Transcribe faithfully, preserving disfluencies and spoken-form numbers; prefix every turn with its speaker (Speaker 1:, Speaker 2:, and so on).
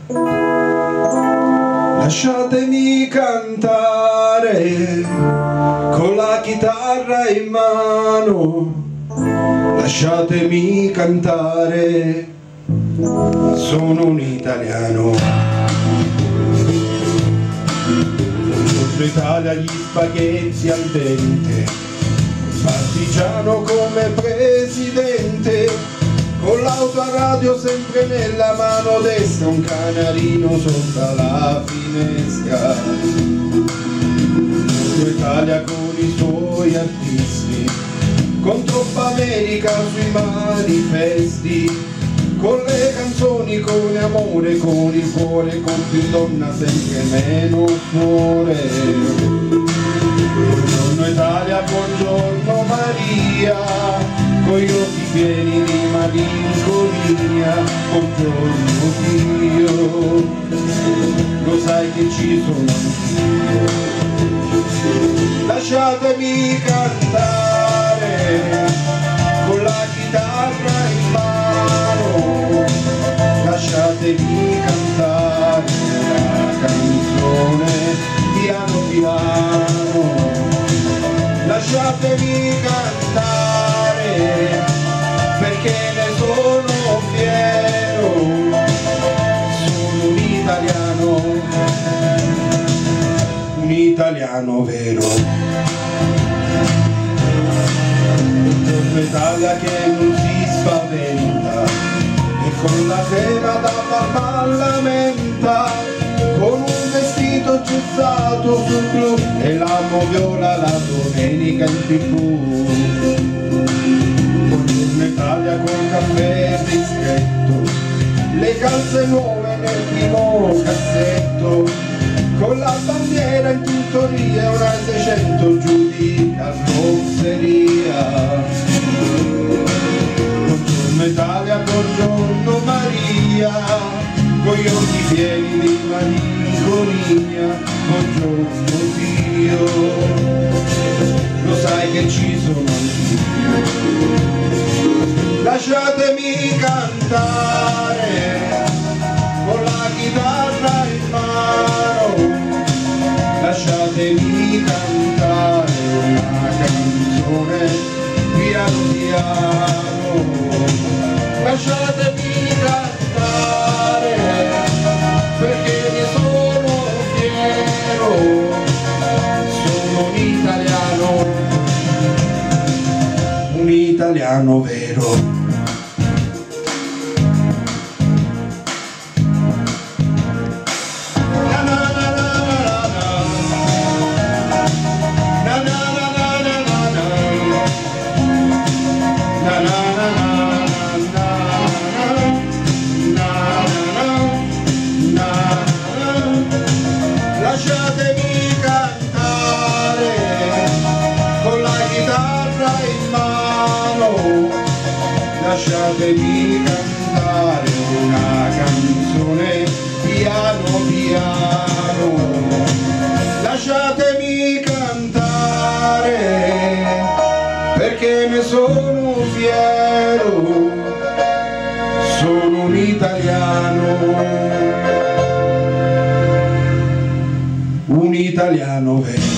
Speaker 1: Lasciatemi cantare con la chitarra in mano, lasciatemi cantare, sono un italiano. Buongiorno Italia, gli spaghetti al dente, partigiano come presidente, con l'auto a radio sempre nella mano destra, un canarino sopra la finestra. Buongiorno Italia con i suoi artisti, con troppa America sui manifesti, con le canzoni, con amore, con il cuore, con più donna sempre meno cuore. Buongiorno Italia, buongiorno Maria, con gli occhi pieni di malinconia. Buongiorno Dio, lo sai che ci sono anch'io. Lasciatemi cantare con la chitarra in mano, lasciatemi cantare una canzone piano piano, lasciatemi cantare perché ne sono fiero, sono un italiano, un italiano vero. Un'Italia che non si spaventa e con la crema da barba lamenta, con un vestito gessato sul blu e l'amo viola la domenica in tv. Buongiorno Italia col caffè ristretto, le calze nuove nel primo cassetto, con la bandiera in tintoria e una seicento giù di carrozzeria. Buongiorno Italia, buongiorno Maria, con gli occhi pieni di malinconia. Buongiorno Dio, lo sai che ci sono anch'io. Lasciatemi cantare con la chitarra in mano, lasciatemi cantare una canzone piano piano, lasciatemi cantare perché ne sono fiero, sono un italiano, un italiano vero. Lasciatemi cantare con la chitarra in mano, lasciatemi cantare una canzone piano piano, lasciatemi cantare perché ne sono fiero, sono un italiano, un italiano vero.